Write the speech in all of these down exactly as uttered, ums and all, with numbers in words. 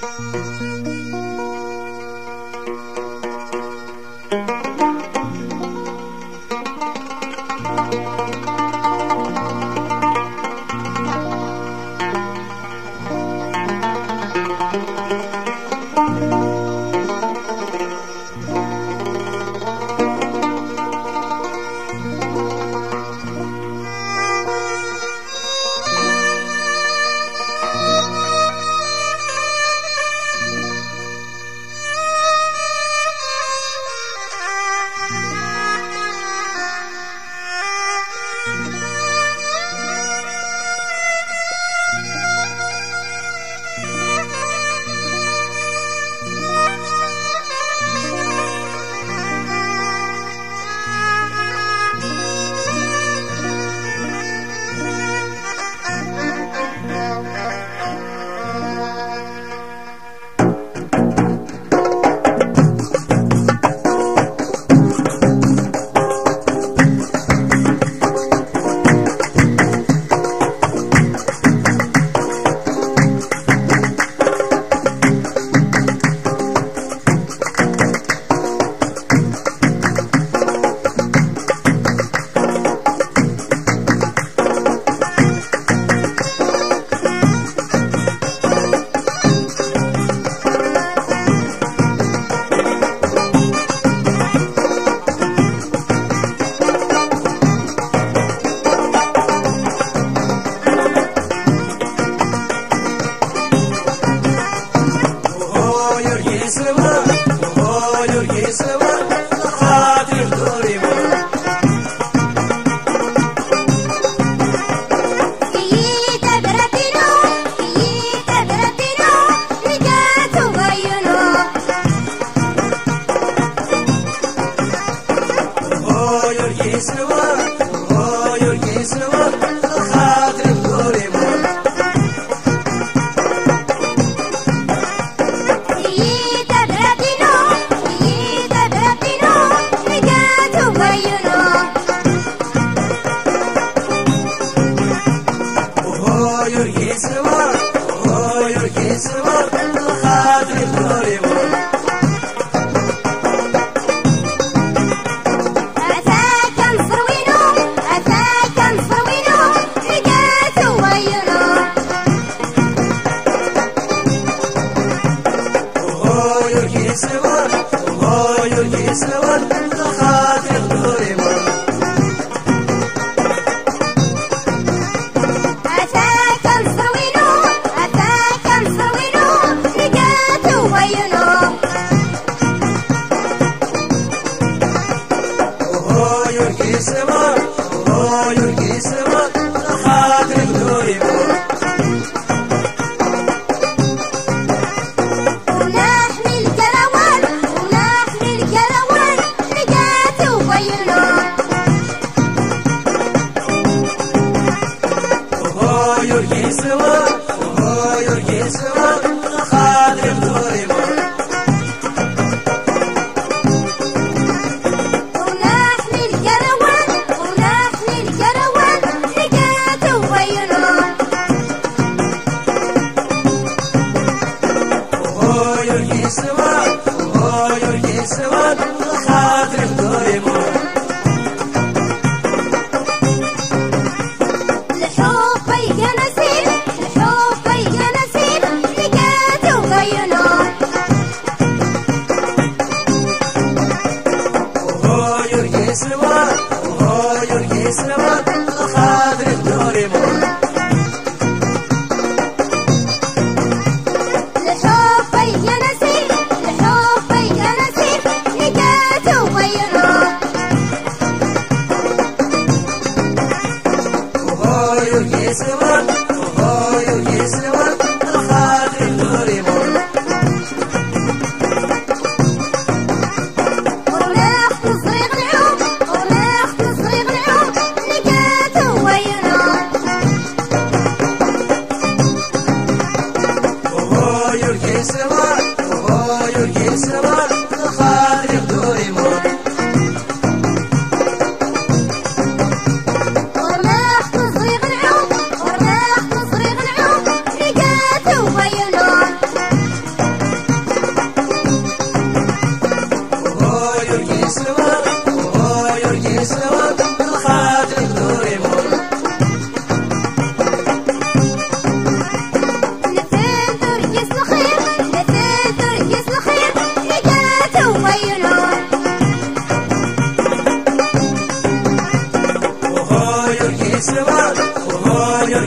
وناخذ صريغ العود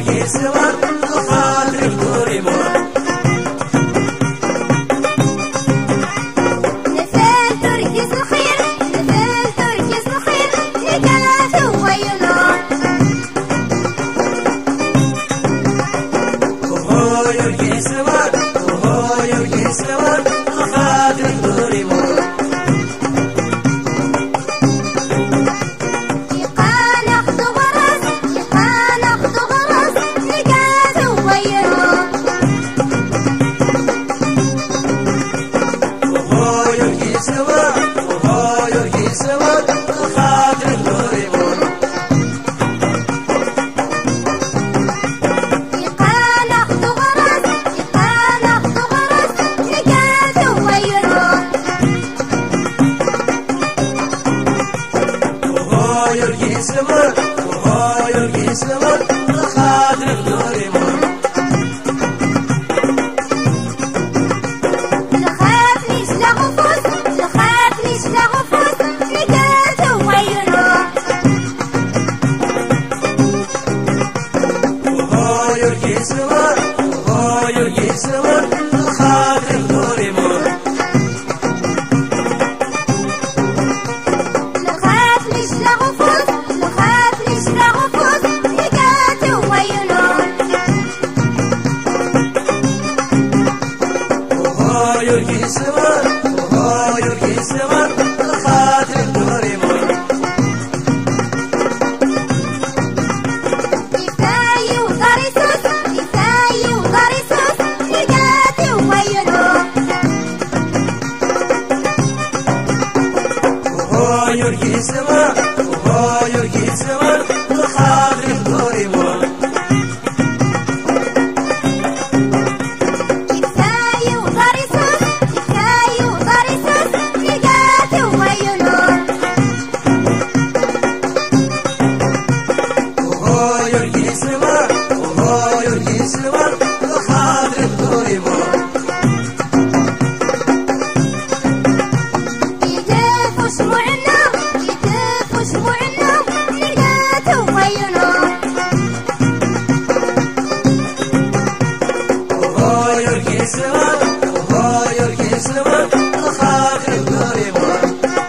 يسوى وخاطر الدور يمر نزال تركي صخير نزال تركي صخير لقاته وينور وهو يركي سوى وهو يركي سوى وخاطر الدور يمر يسوى وهو يركي سوى وخاطر الدور يمر لخافنيش لغفوس لخافنيش لغفوس لقاته وينور وهو يركي سوى وهو يركي سوى وخاطر الدور يمر لخافنيش لغفوس لخافنيش لغفوس لقاته وينور وهو يركي سوى وهو يركي سوى وخاطر الدور يمر كفاية وضريسوس كفاية وضريسوس لقاته وينور وهو يركي سوى وهو يركي سوى وخاطر الدور يمر كفاية وضريسوس كفاية وضريسوس لقاته وينور وهو يركي سوى وهو يركي سوى وخاطر الدور يمر يدف شموعنا يدف شموعنا لقاته وينور وهو يركي سوى وهو يركي سوى وخاطر الدور يمر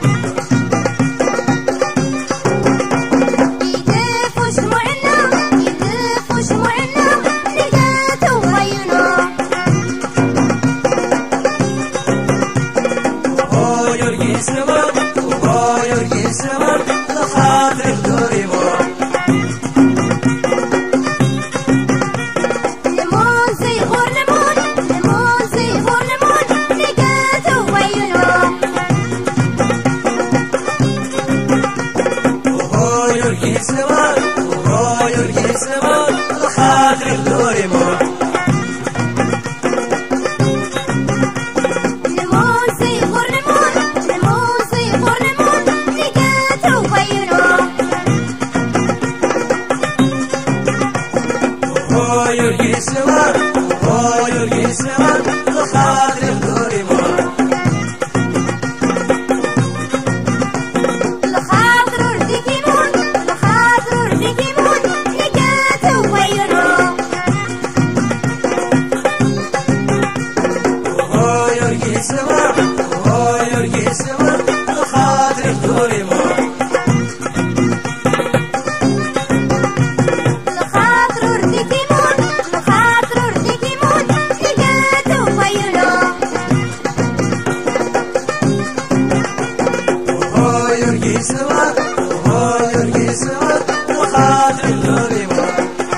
يدف شموعنا يدف شموعنا لقاته وينور وهو يركي سوى وهو يركي سوى وخاطر الدور يمر ليمون زيغور ليمون ليمون زيغور ليمون لقاته وينور وهو يركي سوى وهو يركي سوى وخاطر الدور يمر ليمون زيغور ليمون ليمون زيغور ليمون لقاته وينور وهو يركي سوى وهو يركي سوى وخاطر الدور يمر لخاطرو رديك يمون لخاطرو رديك يمون لقاته وينور وهو يركي سوى وهو يركي سوى وخاطر الدور يمر لخاطرو رديك يمون لخاطرو رديك يمون لقاته وينور وهو يركي سوى وهو يركي سوى وخاطر الدور يمر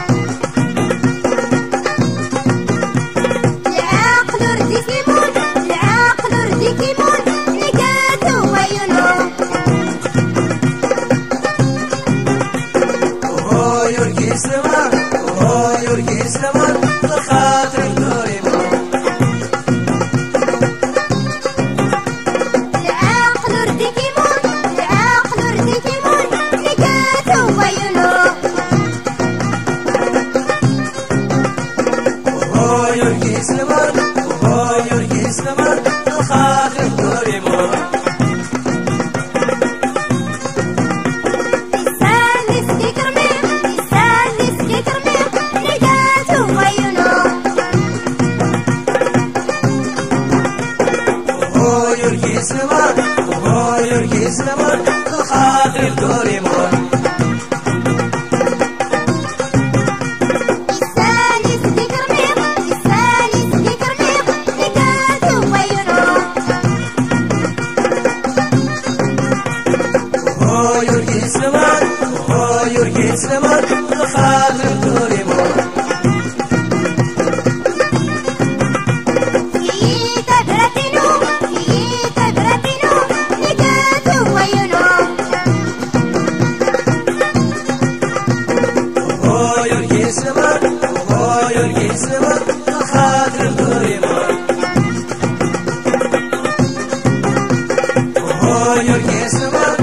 العقل رديك يمون العقل رديك يمون لقاته وينور وهو يركي سوى وهو يركي سوى وخاطر الدور يمر العقل رديك يمون العقل سلمان خاطر الدوريمون سلمان هو يرقي سلمان خاطر الدوريمون سلمان هو يرقي سلمان خاطر الدوريمون هو يرقي سلمان